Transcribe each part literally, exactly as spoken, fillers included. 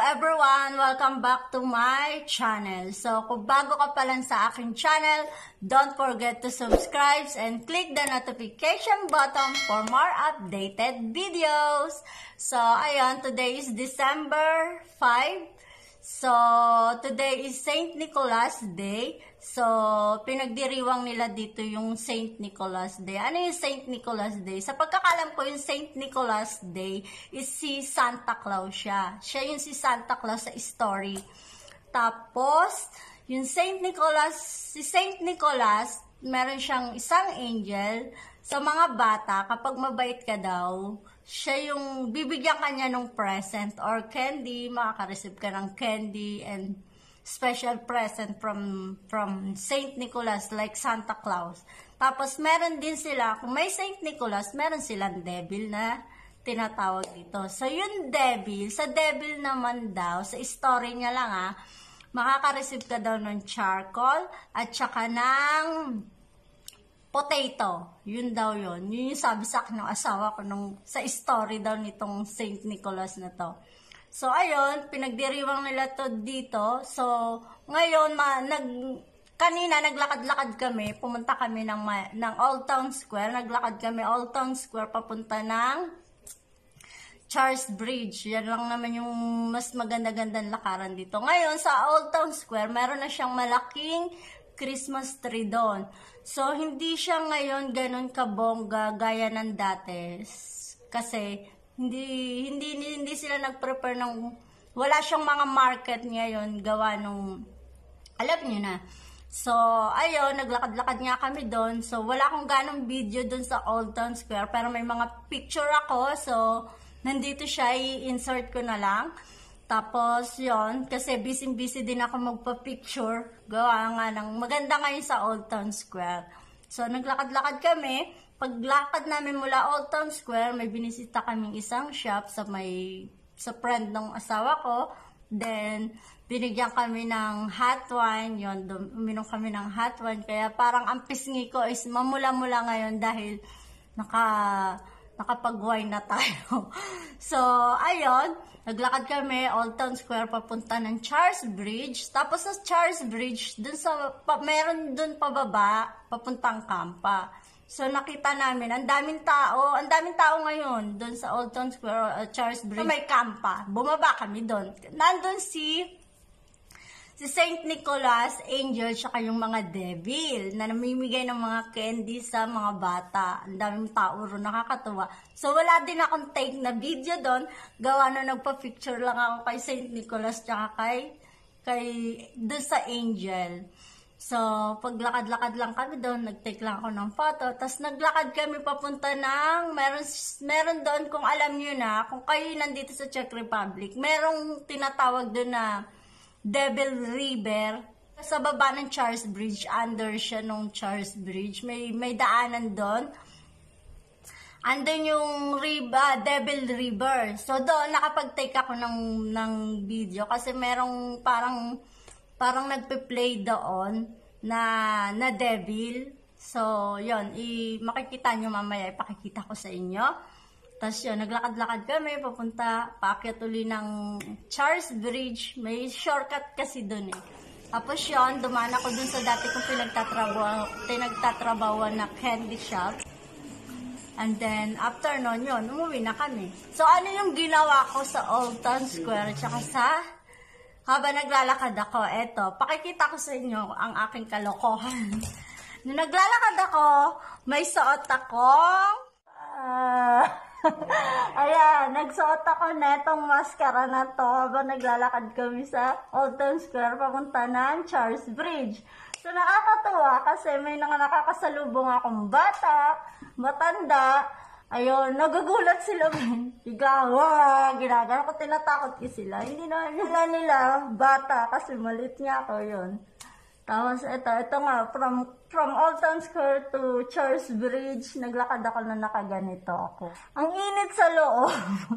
everyone! Welcome back to my channel. So, kung bago ka pa lang sa aking channel, don't forget to subscribe and click the notification button for more updated videos. So, ayun, today is December fifth. So, today is Saint Nicholas Day. So, pinagdiriwang nila dito yung Saint Nicholas Day. Ano yung Saint Nicholas Day? Sa pagkakalam ko, yung Saint Nicholas Day is si Santa Claus siya. Siya yung si Santa Claus sa story. Tapos, yung Saint Nicholas, si Saint Nicholas, meron siyang isang angel. Sa mga bata, kapag mabait ka daw, siya yung bibigyan kanya ng present or candy, makaka-receive ka ng candy and special present from from Saint Nicholas like Santa Claus. Tapos meron din sila, kung may Saint Nicholas, meron silang devil na tinatawag dito. So yung devil, sa devil naman daw, sa story niya lang ah, makaka-receive ka daw ng charcoal at saka ng potato. Yun daw yun. Yun yung sabi sa akin ng asawa ko nung, sa story daw nitong Saint Nicholas na to. So, ayun, pinagdiriwang nila to dito. So, ngayon, ma, nag, kanina, naglakad-lakad kami. Pumunta kami ng, ng Old Town Square. Naglakad kami Old Town Square papunta ng Charles Bridge. Yan lang naman yung mas maganda-gandang lakaran dito. Ngayon, sa Old Town Square, meron na siyang malaking Christmas tree doon. So, hindi siya ngayon ganun kabongga gaya ng dati. Kasi, hindi, hindi, hindi sila nag-prepare ng, wala siyang mga market ngayon gawa nung, alam niyo na. So, ayun, naglakad-lakad nga kami doon. So, wala akong ganong video doon sa Old Town Square, pero may mga picture ako. So, nandito siya, i-insert ko na lang. Tapos, yon kasi busy-busy din ako magpa-picture. Gawa nga ng maganda ngayon sa Old Town Square. So, naglakad-lakad kami. Paglakad namin mula Old Town Square, may binisita kaming isang shop sa may sa friend ng asawa ko. Then, binigyan kami ng hot wine. Yon, uminom kami ng hot wine. Kaya parang ang pisngi ko is mamula-mula ngayon dahil naka... nakapag-wine na tayo. So, ayun, naglakad kami, Old Town Square, papunta ng Charles Bridge. Tapos sa Charles Bridge, dun sa, pa, meron dun pababa, papuntang Kampa. So, nakita namin, ang daming tao, ang daming tao ngayon, dun sa Old Town Square, uh, Charles Bridge. So, may Kampa. Bumaba kami dun. Nandun si... si Saint Nicholas, angel, tsaka yung mga devil na namimigay ng mga candy sa mga bata. Ang daming tao ron, nakakatuwa. So, wala din akong take na video doon. Gawa na nagpa-picture lang ako kay Saint Nicholas tsaka kay, kay doon sa angel. So, paglakad-lakad lang kami doon, nag-take lang ako ng photo. Tapos, naglakad kami papunta ng, meron, meron doon, kung alam nyo na, kung kayo nandito sa Czech Republic, merong tinatawag doon na Devil River. Sa baba ng Charles Bridge, under siya nung Charles Bridge. May, may daanan doon. Andun yung riba, Devil River. So doon, nakapag-take ako ng, ng video kasi merong parang, parang nagpe-play doon na, na devil. So, yun, i makikita nyo mamaya, ipakikita ko sa inyo. Tapos yun, naglakad-lakad kami, papunta, paakyat uli ng Charles Bridge. May shortcut kasi dun eh. Tapos yun, dumaan ako dun sa dati kong pinagtatrabaho, pinagtatrabaho na candy shop. And then, after nun yun, umuwi na kami. So, ano yung ginawa ko sa Old Town Square, tsaka sa, habang naglalakad ako, eto, pakikita ko sa inyo ang aking kalokohan. Nung naglalakad ako, may suot akong, ah... Uh, ayan, nagsuot ako netong maskara na to habang naglalakad kami sa Old Town Square papunta ng Charles Bridge. So, nakakatuwa kasi may nang nakakasalubong akong bata, matanda. Ayun, nagugulat sila. Igawa, ginagano ko, tinatakot ko sila. Hindi na nila nila bata kasi malit niya ako yun. Tapos, ito, ito nga, from, from Old Town Square to Charles Bridge, naglakad ako na nakaganito ako. Ang init sa loob.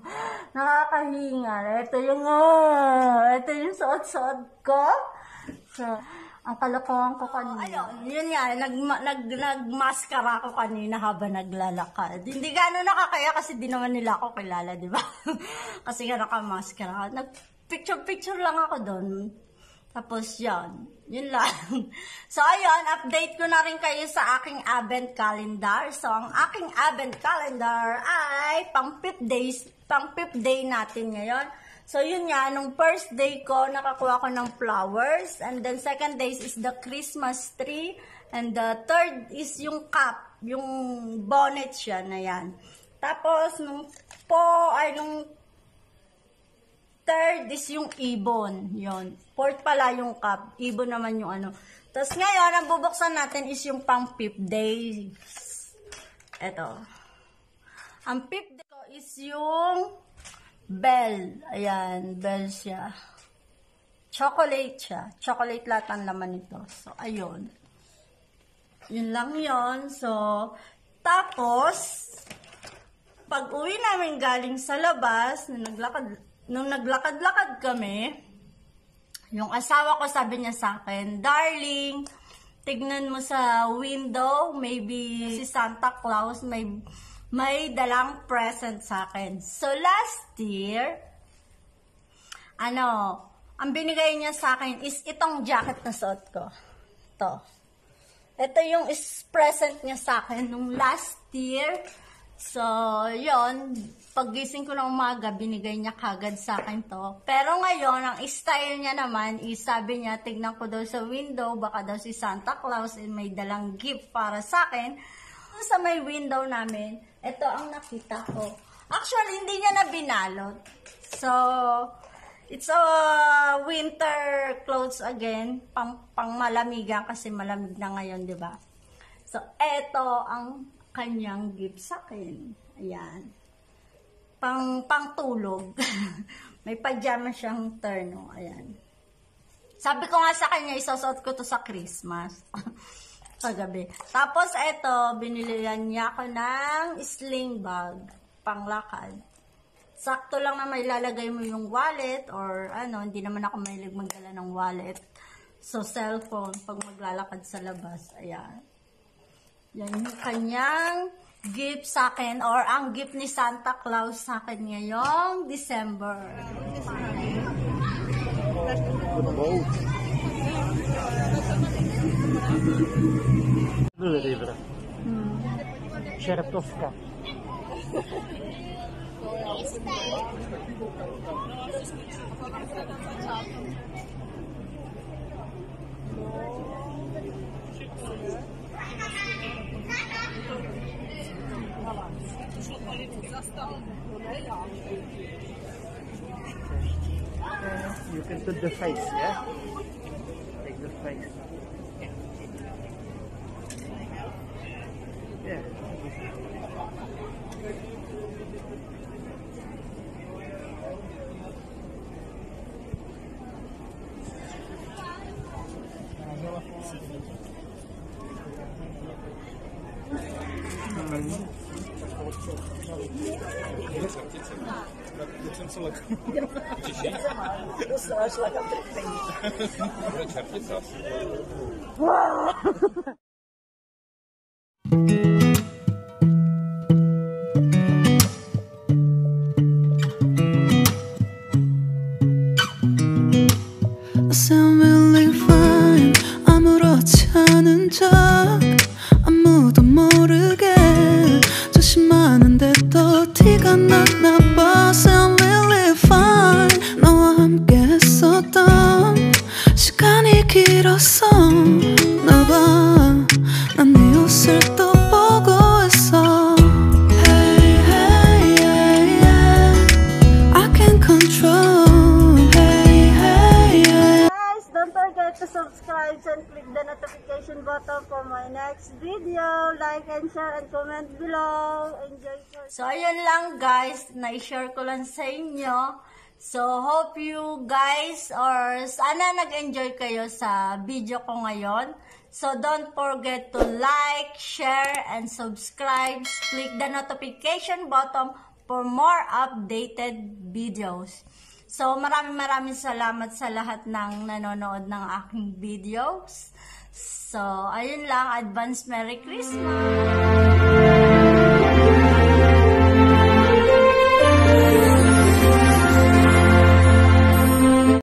Nakakahinga. Ito yung, uh, ito yung suot-suot ko. So, ang kalokohan ko kanina. Ayun, yun nga, nag, nag, nagmaskara ako kanina habang naglalakad. Hindi gano'n nakakaya kasi di naman nila ako kilala, di ba? Kasi nga nakamaskara. Nag, picture-picture lang ako doon. Tapos yan, yun lang. So ayun, update ko na rin kayo sa aking advent calendar. So ang aking advent calendar ay pang fifth days, pang fifth day natin ngayon. So yun nga, nung first day ko, nakakuha ko ng flowers. And then second day is the Christmas tree. And the third is yung cap, yung bonnet siya na yan. Tapos nung po, ay nung third is yung ibon. Yun. Fourth pala yung cup. Ibon naman yung ano. Tapos ngayon, ang bubuksan natin is yung pang fifth day. Ito. Ang fifth day ko is yung bell. Ayan. Bell siya. Chocolate siya. Chocolate lahat ang laman nito. So, ayun. Yun lang yun. So, tapos, pag uwi namin galing sa labas, na naglakad, nung naglakad-lakad kami, yung asawa ko sabi niya sa akin, darling, tignan mo sa window, maybe si Santa Claus may, may dalang present sa akin. So last year, ano, ang binigay niya sa akin is itong jacket na suot ko. Ito. Ito yung is present niya sa akin nung last year. So, yon, paggising ko ng umaga, binigay niya kagad sa akin to. Pero ngayon, ang style niya naman, is sabi niya, tignan ko daw sa window, baka daw si Santa Claus eh, may dalang gift para sa akin. Sa may window namin, ito ang nakita ko. Actually, hindi niya na binalot. So, it's a winter clothes again, pang, pang malamigan kasi malamig na ngayon, di ba? So, ito ang kanyang gift sa akin. Ayan. Pang, pang tulog. May pajama siyang terno. Ayan. Sabi ko nga sa kanya, isosot ko to sa Christmas. Sa gabi. Tapos, ito, binilihan niya ako ng sling bag. Panglakad. Sakto lang na may lalagay mo yung wallet or ano, hindi naman ako mahilig magdala ng wallet. So, cellphone, pag maglalakad sa labas. Ayan. Yan yung kanyang gift sa akin or ang gift ni Santa Claus sa akin ngayong December. Hmm. Черепtovka. You can put the face, yeah? Take the face. Yeah. I sound really fine. 아무렇지 않은 척 아무도 모르게 조심하는데 또 티가 났나 봐. Sound really fine. 너와 함께 했었던 시간이 길었어 나봐. 난 네 옷을 또 보고 있어. Hey, hey, yeah, yeah. I can control. Don't forget to subscribe and click the notification button for my next video. Like and share and comment below. Enjoy for... So, ayun lang guys. Na-share ko lang sa inyo. So, hope you guys or sana nag-enjoy kayo sa video ko ngayon. So, don't forget to like, share, and subscribe. Click the notification button for more updated videos. So, maraming maraming salamat sa lahat ng nanonood ng aking videos. So, ayun lang. Advance Merry Christmas!